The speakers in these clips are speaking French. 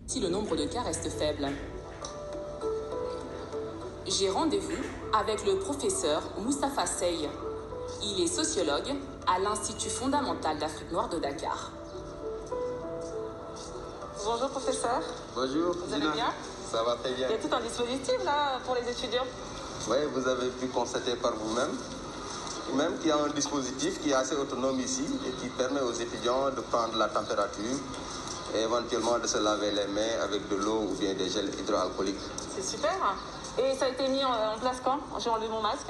si le nombre de cas reste faible. J'ai rendez-vous avec le professeur Moustapha Sey. Il est sociologue à l'Institut fondamental d'Afrique noire de Dakar. Bonjour professeur. Bonjour. Vous allez bien? Ça va très bien. Il y a tout un dispositif là pour les étudiants. Oui, vous avez pu constater par vous-même. Même qu'il y a un dispositif qui est assez autonome ici et qui permet aux étudiants de prendre la température et éventuellement de se laver les mains avec de l'eau ou bien des gels hydroalcooliques. C'est super. Et ça a été mis en place quand? J'ai enlevé mon masque.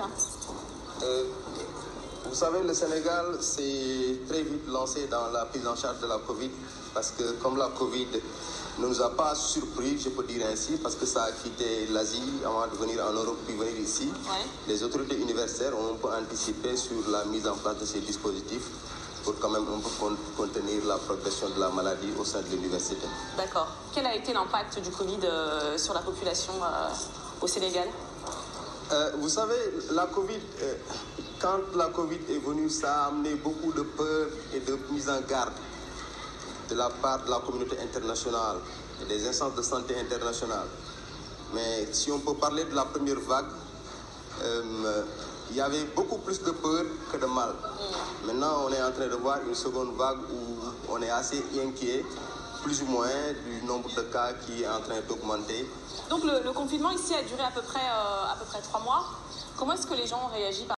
Vous savez, le Sénégal s'est très vite lancé dans la prise en charge de la Covid parce que comme la Covid ne nous a pas surpris, je peux dire ainsi, parce que ça a quitté l'Asie avant de venir en Europe puis venir ici. Ouais. Les autorités universitaires ont un peu anticipé sur la mise en place de ces dispositifs pour quand même un peu contenir la progression de la maladie au sein de l'université. D'accord. Quel a été l'impact du Covid sur la population au Sénégal? Vous savez, la Covid, quand la Covid est venue, ça a amené beaucoup de peur et de mise en garde de la part de la communauté internationale et des instances de santé internationales. Mais si on peut parler de la première vague, il y avait beaucoup plus de peur que de mal. Maintenant, on est en train de voir une seconde vague où on est assez inquiet, plus ou moins, du nombre de cas qui est en train d'augmenter. Donc le confinement ici a duré à peu près 3 mois. Comment est-ce que les gens ont réagi